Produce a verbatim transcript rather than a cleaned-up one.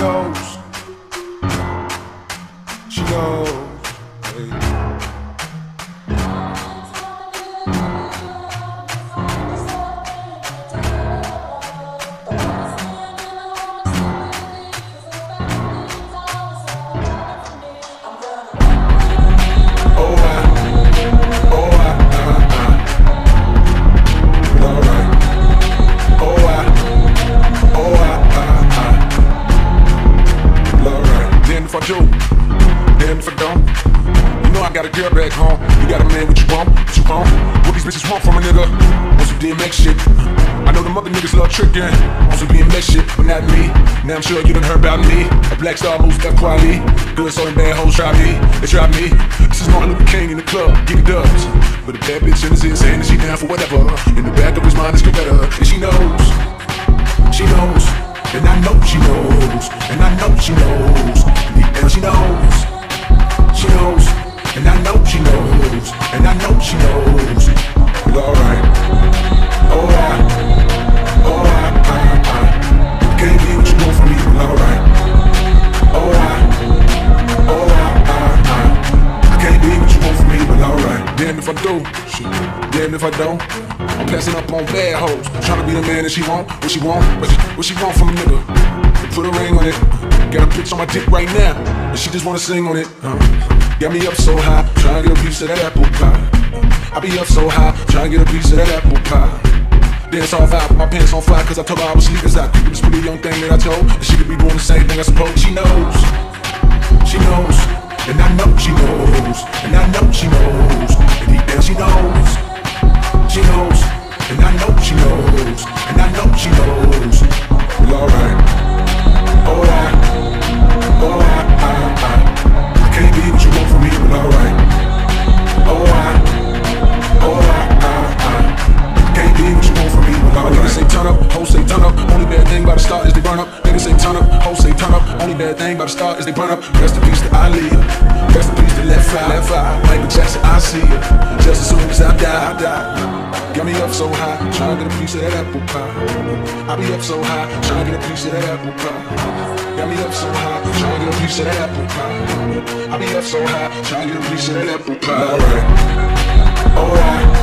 knows, she knows, hey. If I do, damn if I don't. You know I got a girl back home. You got a man, what you want, what you want. What these bitches want from a nigga? Want some D M X shit. I know them other niggas love tricking on some B M X shit, but not me. Now I'm sure you done heard about me. A black star moves that quality. Good so them bad hoes try me, they try me. This is Martin Luther King in the club, get it dubs. But a bad bitch in his ear saying that she down for whatever. In the back of his mind is better, and she knows, she knows, and I know she knows, and I know she knows. And she knows, she knows, and I know she knows, and I know she knows. Well, alright, alright, alright, alright, alright. Can't be what you want from me, well, alright, alright, alright, alright, alright. Can't be what you want from me, well, alright. Damn if I do, shit, damn if I don't. I'm passing up on bad hoes, trying to be the man that she want, what she want, what she, what she want from a nigga. Put a ring on it. Got a bitch on my dick right now, and she just wanna sing on it. uh, Got me up so high, trying to get a piece of that apple pie. I be up so high, trying to get a piece of that apple pie. Dance off out, my pants on fire, cause I told her I was sleep as I creep. This pretty young thing that I told, and she could be doing the same thing I suppose. She knows, she knows, and I know she knows, and I know she knows, and deep down she knows, she knows, and I know she knows, and I know she knows. Well, alright, alright, alright, alright, alright. I can't be what you want from me, but alright, alright, alright, alright, alright. I can't be what you want from me, but alright. Niggas say turn up, hoes say turn up. Only bad thing about the start is they burn up. Niggas say turn up, hoes say turn up. Only bad thing about the start is they burn up. Rest in peace to Ali, rest in peace to Left Eye, Left Eye. Michael Jackson, I see you. Just as soon as I die, I die. Got me up so high, trying to get a piece of that apple pie. I be up so high, trying to get a piece of that apple pie. Got me up so high, trying to get a piece of that apple pie. I be up so high, trying to get a piece of that apple pie. Alright, alright.